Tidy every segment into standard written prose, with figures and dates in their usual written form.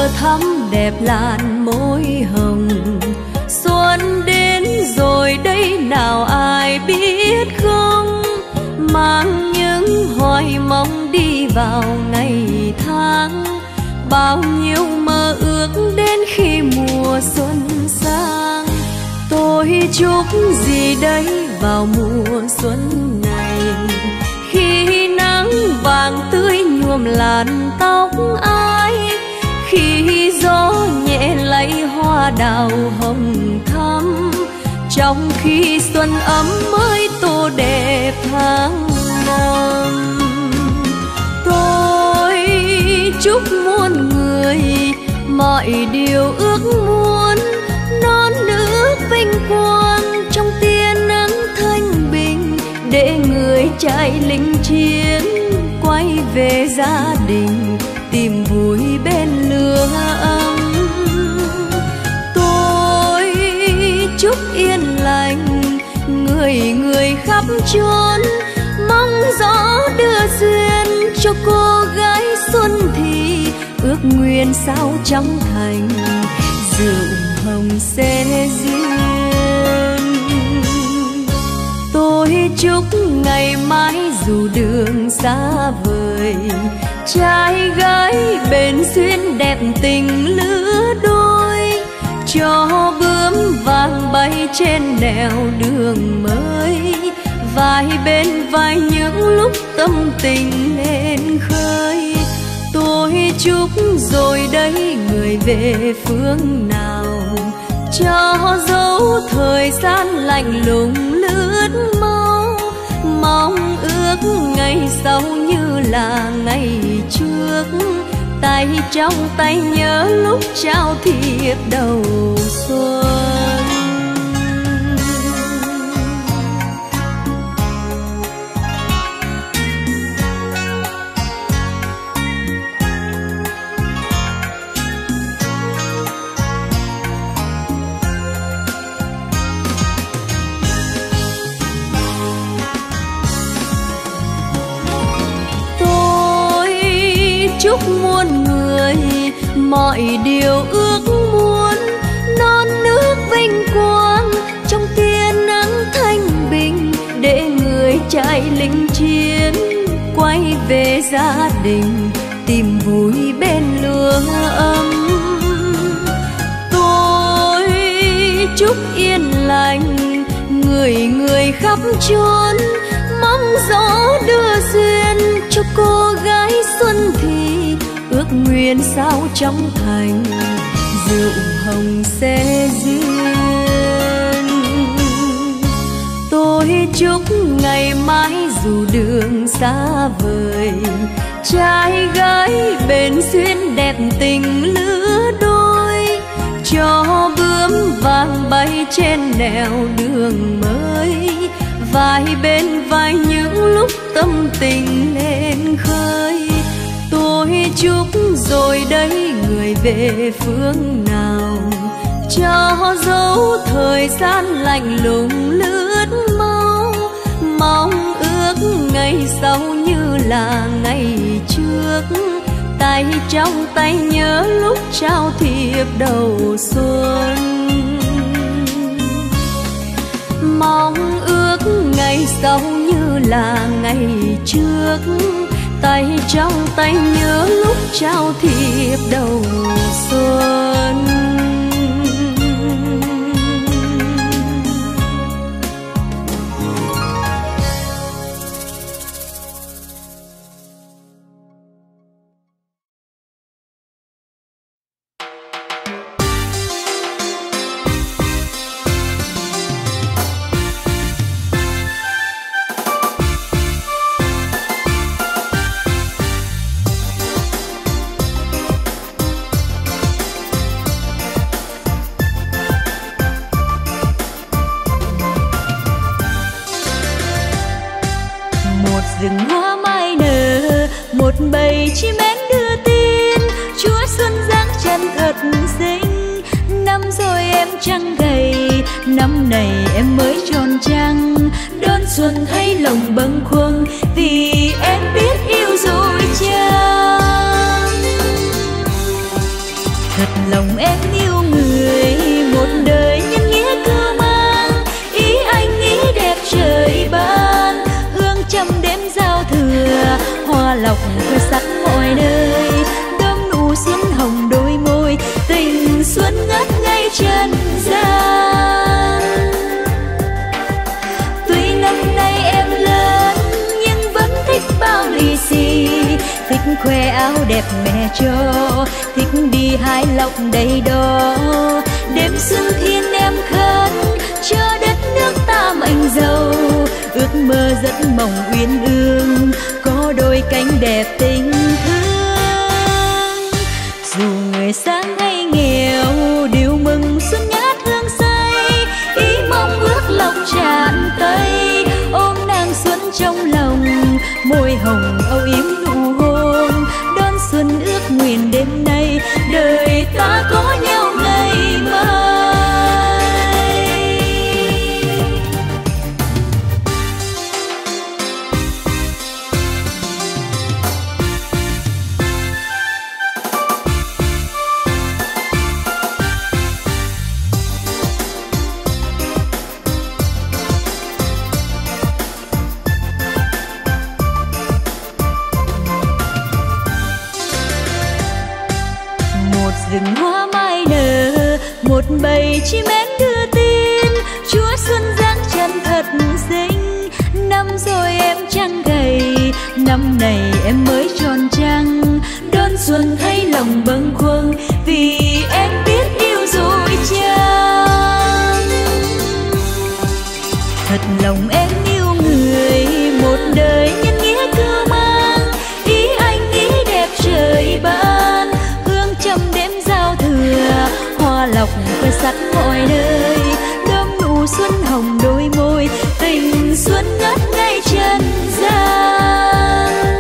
thơ thắm đẹp làn môi hồng. Xuân đến rồi đây nào ai biết không, mang những hoài mong đi vào ngày tháng. Bao nhiêu mơ ước đến khi mùa xuân sang. Tôi chúc gì đây vào mùa xuân này, khi nắng vàng tươi nhuộm làn tóc ai, khi gió nhẹ lay hoa đào hồng thắm, trong khi xuân ấm mới tô đẹp tháng năm. Tôi chúc muôn người mọi điều ước muốn, non nước vinh quang trong tia nắng thanh bình, để người trai lính chiến quay về gia đình tìm vui bên lửa ấm. Tôi chúc yên lành người người khắp chốn, mong gió đưa duyên cho cô gái xuân thì ước nguyện sao trong thành, rượu hồng sẽ duyên. Tôi chúc ngày mai dù đường xa vời, trai gái bền duyên đẹp tình lứa đôi, cho bướm vàng bay trên nẻo đường mới, vai bên vai những lúc tâm tình lên khơi. Tôi chúc rồi đây người về phương nào, cho dấu thời gian lạnh lùng lướt mau, mong ước ngày sau như là ngày trước, tay trong tay nhớ lúc trao thiệp đầu xuân. Chúc muôn người mọi điều ước muốn, non nước vinh quang trong tia nắng thanh bình, để người trai lính chiến quay về gia đình tìm vui bên lửa ấm. Tôi chúc yên lành người người khắp chốn, mong gió đưa duyên cho cô gái xuân thì ước nguyện sao trong thành, rượu hồng sẽ duyên. Tôi chúc ngày mai dù đường xa vời, trai gái bền duyên đẹp tình lứa đôi, cho bướm vàng bay trên nẻo đường mới, vai bên vai những lúc tâm tình lên khơi. Tôi chúc rồi đây người về phương nào, cho dấu thời gian lạnh lùng lướt mau, mong ước ngày sau như là ngày trước, tay trong tay nhớ lúc trao thiệp đầu xuân. Mong ước ngày sau như là ngày trước, tay trong tay nhớ lúc trao thiệp đầu xuân. rừng hoa mai nở, một bầy chim én đưa tin Chúa xuân giáng chân thật xinh. Năm rồi em trăng gầy, năm này em mới tròn trăng, đón xuân thấy lòng bâng khuâng vì em biết yêu rồi chăng. khoe áo đẹp mẹ cho, thích đi hái lộc đầy đó. Đêm xuân thiên em khấn cho đất nước ta mạnh giàu, ước mơ giấc mộng uyên ương có đôi cánh đẹp tình thương. Dù người sáng hay nghèo đều mừng xuân ngát hương say, ý mong ước lộc tràn tay, ôm nàng xuân trong lòng, môi hồng âu yếm nụ hôn, đón xuân ước nguyện đêm nay đời ta có nhau ngày mai. Rừng hoa mai nở, một bầy chim én đưa tin, Chúa xuân giáng chân thật xinh. Năm rồi em chẳng gầy, năm này em mới tròn trăng, đón xuân thấy lòng bâng khuâng vì em biết yêu rồi chăng. Thật lòng em yêu người, một đời nhân nghĩa cưu mang, ý anh ý đẹp trời ban, hương trầm đêm giao thừa, hoa lộc khoe sắc mọi nơi, đơm nụ xuân hồng đôi môi, tình xuân ngất ngây trần gian.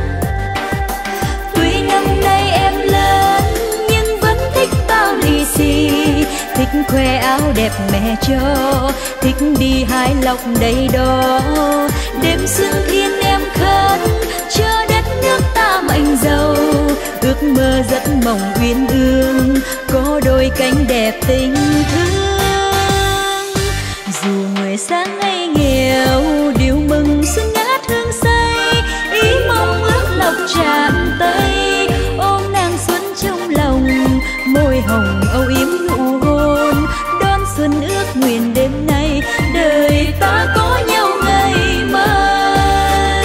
Tuy năm nay em lớn nhưng vẫn thích bao lì xì, thích khoe áo đẹp mẹ cho, thích đi hái lộc đầy đó. Đêm xuân thiên em khấn cho đất nước ta mạnh giàu, ước mơ giấc mộng uyên ương có đôi cánh đẹp tình thương. Dù người sáng hay nghèo đều mừng xuân ngát hương say, ý mong ước lộc tràn tay, ôm nàng xuân trong lòng, môi hồng âu yếm nụ hôn, đón xuân ước nguyện đêm nay đời ta có nhau ngày mai.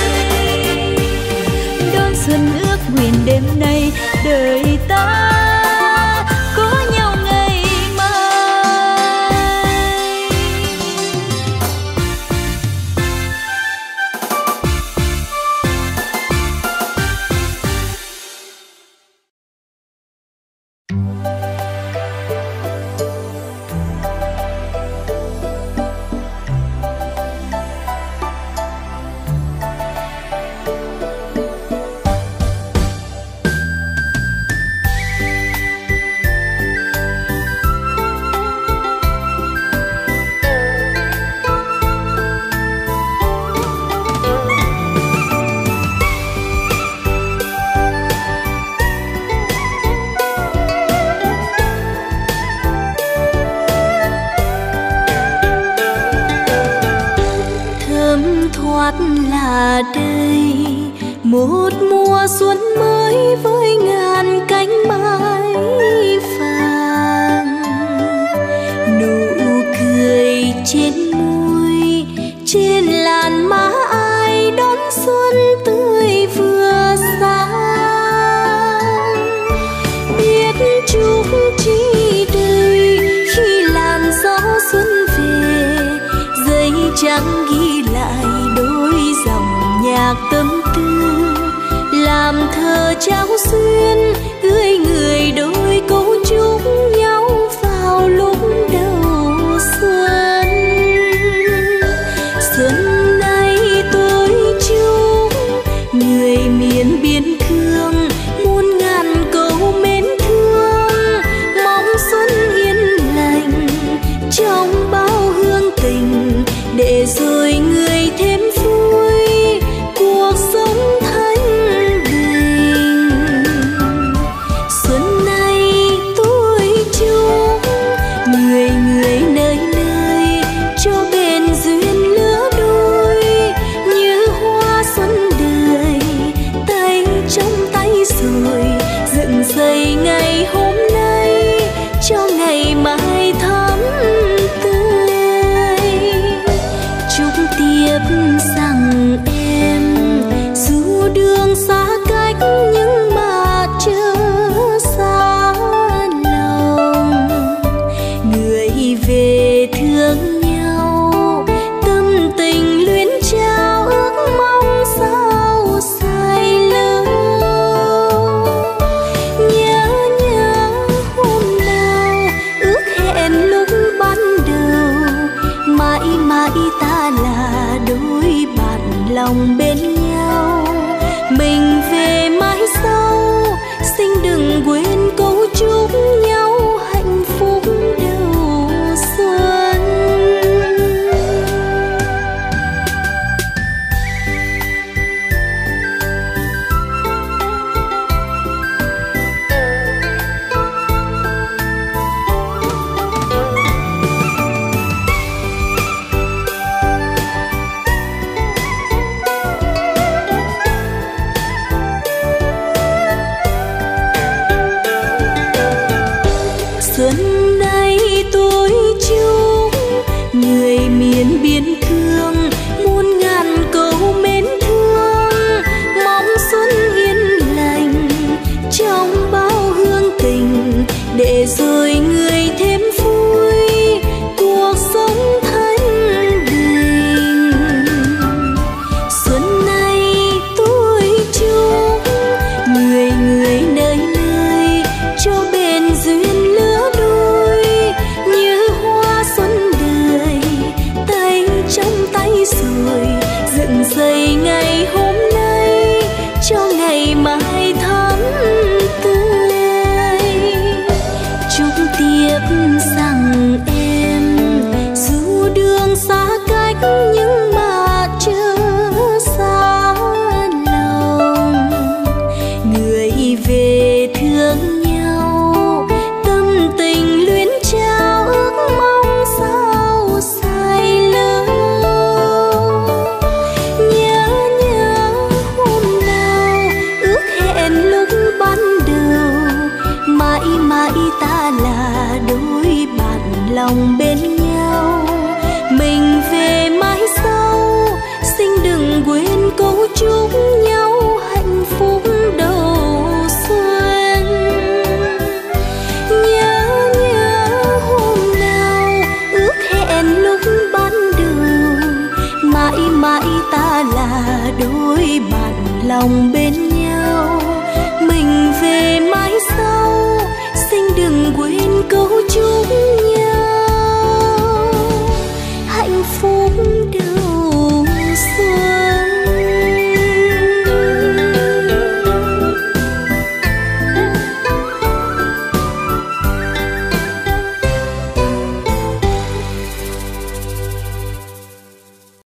Đón xuân ước nguyện đêm nay đời ta có nhau ngày mai. Là đây một mùa xuân mới với ngàn cánh mai vàng, nụ cười trên môi trên làn má ai đón xuân tươi vừa sáng. Biết chúc chi đây khi làn gió xuân về, giấy trắng ghi lại đôi dòng nhạc tâm tư, làm thơ trao xuyên gửi người đôi câu chúc nhau vào lúc đầu xuân. Xuân nay tôi chúc người miền biên cương muôn ngàn câu mến thương, mong xuân yên lành trong bao hương tình, để rồi người thêm vui cuộc sống thanh bình. Xuân nay tôi chúc người người nơi nơi cho bền duyên lứa đôi, như hoa xuân đời tay trong tay rồi dựng xây ngày hôm nay cho ngày mai thắm tươi. Chúc lòng bên nhau. Mình về mãi sau, xin đừng quên câu chúc nhau hạnh phúc đầu xuân. Xuân nay tôi chúc người miền biên cương muôn ngàn câu mến thương, mong xuân yên lành trong bao hương tình, để rồi người thêm vui cuộc sống thanh bình. Xuân nay tôi chúc người người nơi nơi cho bền duyên lứa đôi, như hoa xuân đời tay trong tay rồi dựng dậy ngày hôm nay cho ngày mai thắm tươi. Chúc tiếp rằng em dù đường xa cách nhưng mà chưa xa lòng, người về thương nhau tâm tình luyến trao ước mong sao dài lâu. Nhớ nhớ hôm nào ước hẹn lúc ban đầu, mãi mãi ta là đôi bạn lòng bên nhau. Mình về mãi sau, xin đừng quên câu chúc nhau hạnh phúc đầu xuân. Nhớ nhớ hôm nào ước hẹn lúc ban đầu, mãi mãi ta là đôi bạn lòng bên nhau.